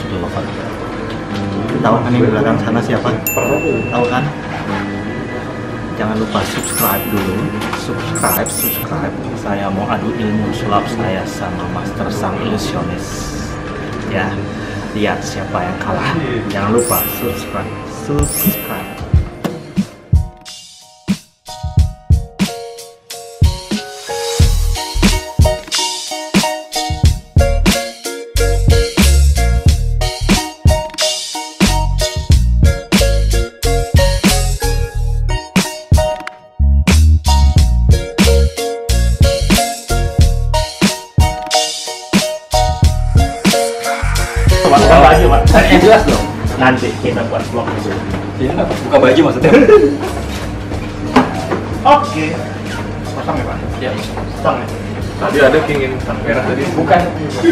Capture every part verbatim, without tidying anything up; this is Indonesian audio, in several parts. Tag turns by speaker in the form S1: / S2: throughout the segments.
S1: tuh. Tahu kan yang di belakang sana siapa? Tahu kan? Jangan lupa subscribe dulu. Subscribe, subscribe. Saya mau adu ilmu sulap saya sama Master Sang Ilusionis. Ya, lihat siapa yang kalah. Jangan lupa subscribe, subscribe. Buka baju, Pak. Yang jelas dong. Nanti kita buat vlog.
S2: Ini nggak buka baju maksudnya?
S1: Oke. Kosong ya, Pak?
S2: Ya.
S1: Kosong ya?
S2: Tadi ada kingin merah tadi.
S1: Bukan.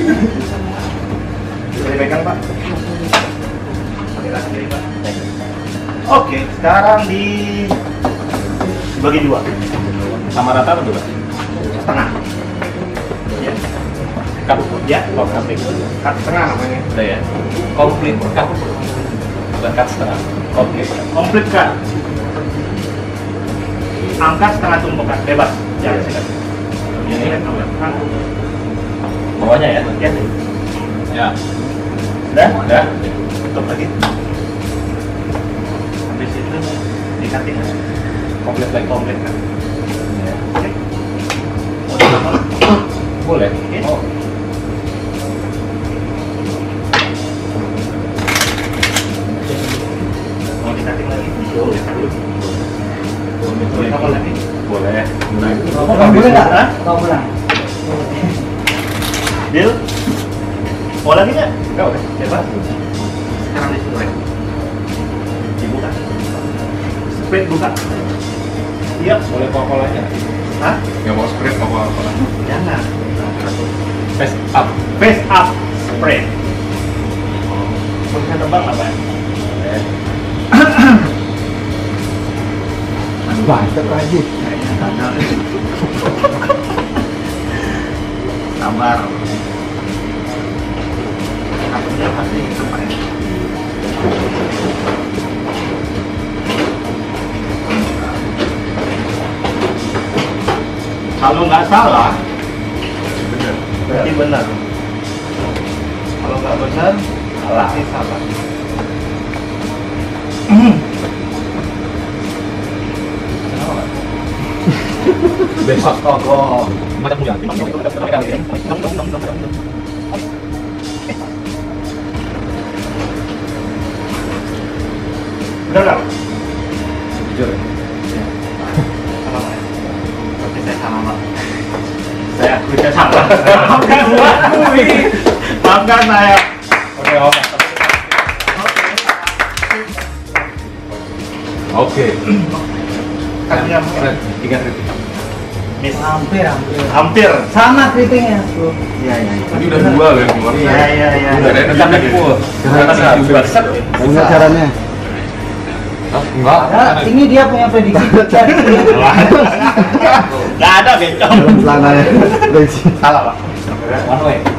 S1: Bisa dipegang, Pak? Oke, kasih diri, Pak. Oke, sekarang di dibagi dua.
S2: Sama rata atau berapa?
S1: Setengah. Ya.
S2: Cut.
S1: Ya, oh, komplit. Cut setengah namanya.
S2: Udah ya. Komplit cut. Bukan cut setengah. Oke.
S1: Komplit cut. Angkat setengah tumpukan, bebas. Jangan sikat. Ini kan angkat.
S2: Bawahnya ya?
S1: Ya.
S2: Ya.
S1: Udah?
S2: Udah.
S1: Tutup lagi. Habis itu dikating.
S2: Komplit lagi.
S1: Komplit kan.
S2: Ya.
S1: Oke. Mau ditambah?
S2: Boleh.
S1: Oke.
S2: Oh.
S1: Mau dikating lagi? Boleh. Boleh apa lagi?
S2: Boleh.
S1: Kamu boleh nggak? Kamu pulang. Deal? Mau lagi nggak?
S2: Enggak boleh.
S1: Bebas. Sekarang disuruh. Dibuka. Split buka. Iya.
S2: Boleh Coca-Cola aja.
S1: Hah?
S2: Nggak mau spray Coca-Cola.
S1: Jangan.
S2: Face up.
S1: Face up spray. Bisa tebak apa ya?
S3: Bantet lagi.
S1: Kayaknya gagal. Sabar. Takutnya pasti apa ya? Kalau nggak salah,
S2: Bener.
S1: berarti benar. Kalau nggak benar, berarti salah.
S2: Besok.
S1: Oh,
S2: Macam punya.
S1: benar nggak?
S2: Jujur.
S1: Salah Pak. Berarti saya salah Pak. Saya akui saya salah. Maafkan saya akui. Maafkan saya.
S2: Oke, oke. Oke.
S1: Kakinya
S2: Tiga kritik.
S1: miss.
S3: Hampir, hampir.
S1: Hampir.
S3: Sama kritiknya, bro.
S1: Iya, iya.
S2: Tadi udah dua loh yang keluar.
S1: Iya, iya, iya.
S2: Udah ada dekat lagi full. Karena tadi juga set.
S3: Enggak caranya.
S2: Enggak.
S3: Ya, ini dia punya prediksi.
S1: Nggak ada bencong.
S3: Celananya. Prediksi.
S1: Salah Pak.
S2: One way.